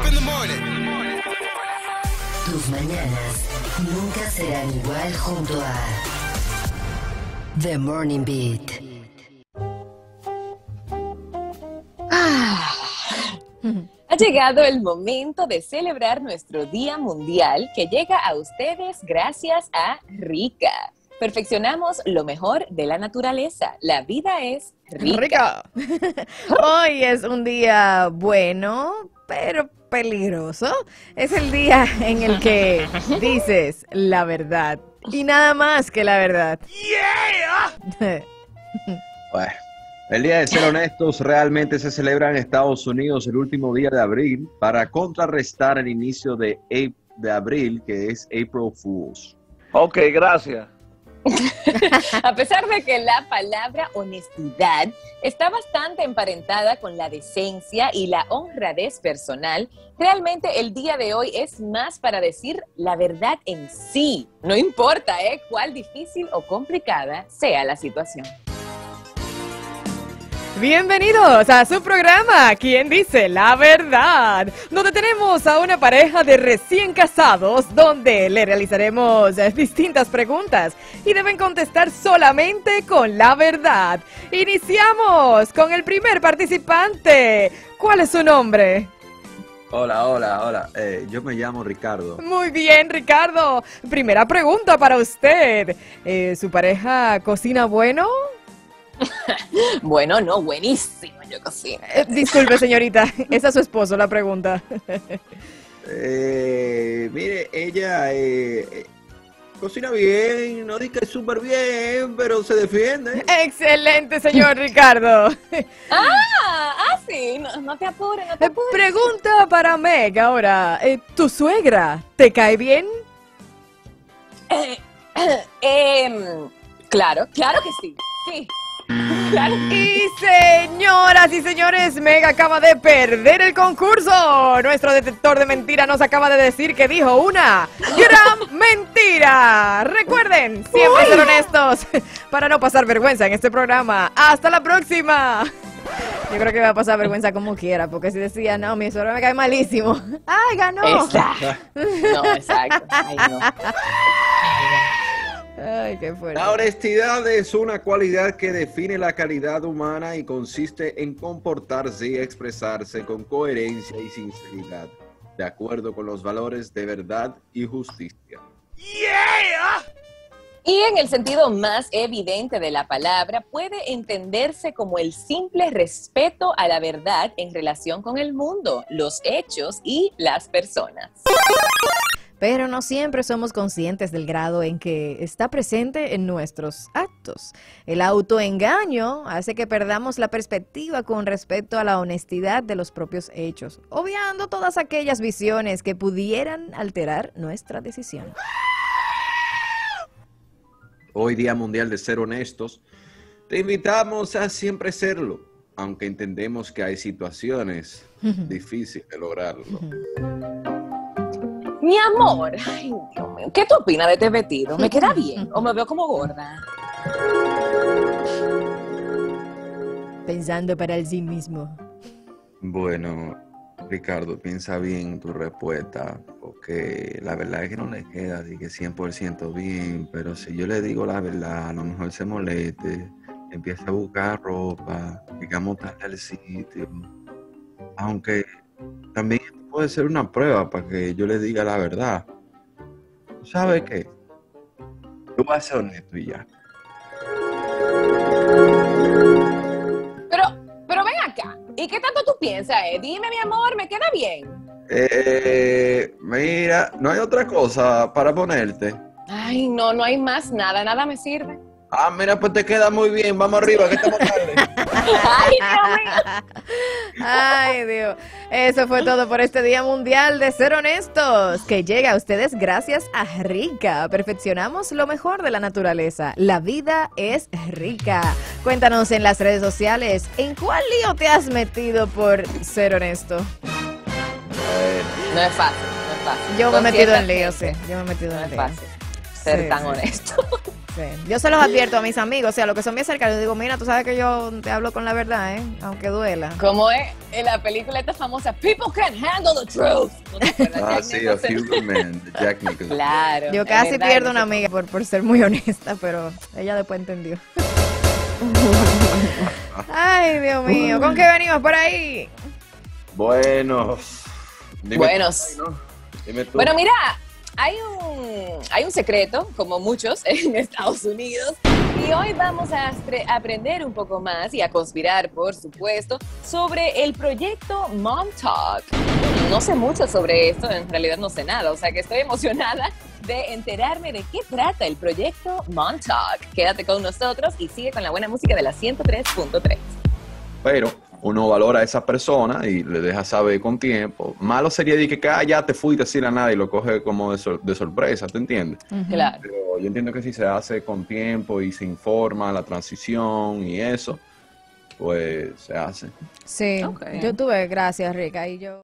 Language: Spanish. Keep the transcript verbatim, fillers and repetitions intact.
Tus mañanas nunca serán igual junto a The Morning Beat. Ah. Ha llegado el momento de celebrar nuestro Día Mundial, que llega a ustedes gracias a Rica. Perfeccionamos lo mejor de la naturaleza. La vida es rica. Rica. Hoy es un día bueno, pero peligroso. Es el día en el que dices la verdad y nada más que la verdad. Yeah. Bueno, el día de ser honestos realmente se celebra en Estados Unidos el último día de abril para contrarrestar el inicio de, de abril, que es April Fools. Ok, gracias. A pesar de que la palabra honestidad está bastante emparentada con la decencia y la honradez personal, realmente el día de hoy es más para decir la verdad en sí. No importa, ¿eh?, cuál difícil o complicada sea la situación. Bienvenidos a su programa, ¿Quién dice la verdad? Donde tenemos a una pareja de recién casados, donde le realizaremos distintas preguntas y deben contestar solamente con la verdad. Iniciamos con el primer participante. ¿Cuál es su nombre? Hola, hola, hola. Eh, yo me llamo Ricardo. Muy bien, Ricardo. Primera pregunta para usted. Eh, ¿Su pareja cocina bueno? Bueno, no, buenísimo, yo cocino. Eh, disculpe, señorita, esa es su esposo, la pregunta. eh, mire, ella eh, cocina bien, no dice que es súper bien, pero se defiende. Excelente, señor Ricardo. Ah, ah, sí, no, no te apures, no te apures. Pregunta para Meg ahora. Eh, ¿Tu suegra te cae bien? Eh, eh, eh, claro, claro que sí, sí. Claro. Y señoras y señores, Meg acaba de perder el concurso. Nuestro detector de mentira nos acaba de decir que dijo una gran mentira. Recuerden, siempre ser honestos para no pasar vergüenza en este programa. ¡Hasta la próxima! Yo creo que va a pasar vergüenza como quiera, porque si decía, no, mi suegro me cae malísimo. ¡Ay, ganó! Exacto. No, exacto. Ay, no. Ay, qué fuerte. La honestidad es una cualidad que define la calidad humana y consiste en comportarse y expresarse con coherencia y sinceridad, de acuerdo con los valores de verdad y justicia. Yeah. Y en el sentido más evidente de la palabra, puede entenderse como el simple respeto a la verdad en relación con el mundo, los hechos y las personas. Pero no siempre somos conscientes del grado en que está presente en nuestros actos. El autoengaño hace que perdamos la perspectiva con respecto a la honestidad de los propios hechos, obviando todas aquellas visiones que pudieran alterar nuestra decisión. Hoy Día Mundial de Ser Honestos, te invitamos a siempre serlo, aunque entendemos que hay situaciones difíciles de lograrlo. Mi amor, ay, Dios mío, ¿qué tú opinas de este vestido? ¿Me queda bien o me veo como gorda? Pensando para el sí mismo. Bueno, Ricardo, piensa bien tu respuesta, porque la verdad es que no le queda de que cien por ciento bien, pero si yo le digo la verdad, a lo mejor se moleste, empieza a buscar ropa, digamos tarde al sitio, aunque también puede ser una prueba para que yo le diga la verdad. ¿Sabes qué? Yo voy a ser honesto y ya. Pero, pero ven acá. ¿Y qué tanto tú piensas, eh? Dime, mi amor, ¿me queda bien? Eh, mira, no hay otra cosa para ponerte. Ay, no, no hay más nada. Nada me sirve. Ah, mira, pues te queda muy bien. Vamos arriba, que estamos tarde. Ay, Dios mío. Ay, Dios. Eso fue todo por este Día Mundial de Ser Honestos, que llega a ustedes gracias a Rica. Perfeccionamos lo mejor de la naturaleza. La vida es rica. Cuéntanos en las redes sociales, ¿en cuál lío te has metido por ser honesto? No es fácil, no es fácil. Yo me he metido en Confiésate. lío, sí. Yo me he metido No en es lío. fácil ser Sí, tan sí. honesto. Sí. Yo se los advierto a mis amigos, o sea, los que son bien cercanos, yo digo, mira, tú sabes que yo te hablo con la verdad, ¿eh? Aunque duela. Como es en la película esta famosa, People Can't Handle the Truth. ¿No te acuerdas? Ah, Jack sí, A Nicholson. Few Good Men, de Jack Nicholson. Claro. Yo es casi verdad, pierdo no una sé amiga por, por ser muy honesta, pero ella después entendió. Ay, Dios mío, ¿con qué venimos por ahí? Bueno. Dime Buenos. tú, ¿no? Dime tú. Bueno, mira, hay un, hay un secreto, como muchos en Estados Unidos, y hoy vamos a astre- aprender un poco más y a conspirar, por supuesto, sobre el proyecto Mom Talk. No sé mucho sobre esto, en realidad no sé nada, o sea que estoy emocionada de enterarme de qué trata el proyecto Mom Talk. Quédate con nosotros y sigue con la buena música de la ciento tres punto tres. Pero uno valora a esa persona y le deja saber con tiempo. Malo sería decir que ah, ya te fuiste sin a nada y lo coge como de, sor- de sorpresa, ¿te entiendes? Claro. Pero yo entiendo que si se hace con tiempo y se informa la transición y eso, pues se hace. Sí, Ok. yo tuve, gracias, Rica, y yo...